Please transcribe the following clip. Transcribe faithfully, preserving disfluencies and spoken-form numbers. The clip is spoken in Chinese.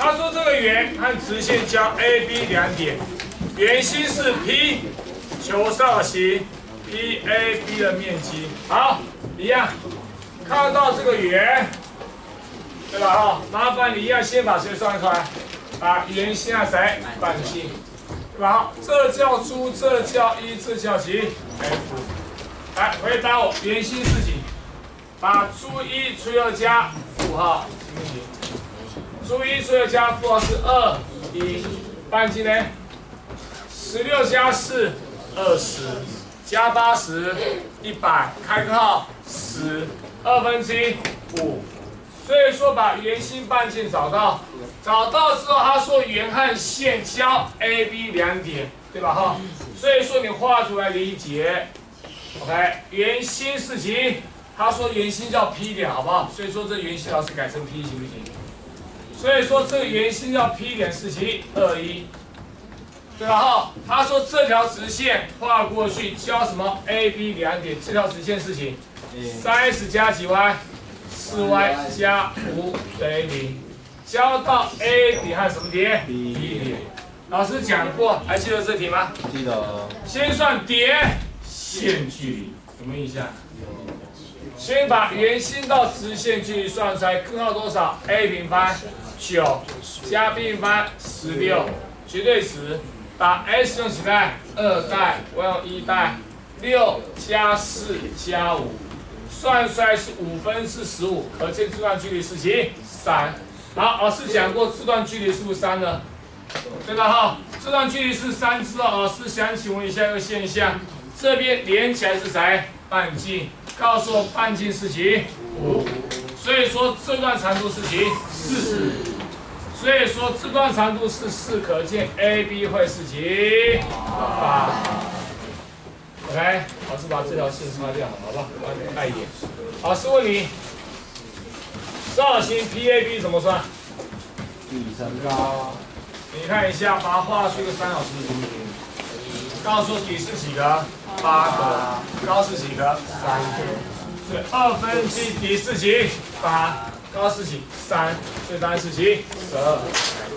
他说这个圆和直线交 A、B 两点，圆心是 P， 求上行 P A B 的面积。好，一样，看到这个圆，对吧？哈，麻烦你一样先把谁算出来，把圆心和谁半径，对吧？好，这叫猪，这叫一，这叫几 F。来回答我，圆心是几？把猪一除以二加负号，行不行？猪一除以二加负号是二一，半径呢？十六加四，二十，加八十，一百，开根号，十，二分之一，五。所以说把圆心半径找到，找到之后，他说圆和线交 A、B 两点，对吧？哈，所以说你画出来理解。OK， 圆心是几？他说圆心叫 P 点，好不好？所以说这圆心老师改成 P 行不行？所以说这个圆心叫 P 点是几？二一，对吧？哈，他说这条直线画过去交什么 A、B 两点，这条直线是几？三十加几 y？ 四 y 加五等于零，交到 A 点和什么点 ？B 点。老师讲过，还记得这题吗？ 记得。 先算点线距离，有没有印象？先把圆心到直线距离算出来，根号多少 ？a 平方九加 b 平方十六，绝对值。把 s 用几代？二代，我用一代。六加四加五，算出来是五分之十五，可见这段距离是几？三。好，老师讲过这段距离是不是三呢？对吧？哈，这段距离是三之后，老师想请问一下一个现象，这边连起来是谁？半径。告诉我半径是几？五。所以说这段长度是几？四。所以说这段长度是四，可见 A B 会是几？八。OK， 老师把这条线擦掉，好不好？快一点。老师问你，造型 P A B 怎么算？ 底乘高。 你看一下，把它画出一个三角形，行不行？告诉我底是几个？八个。高是几个？三个。所以二分之一底是几？八。高是几？三。所以答案是几？十二。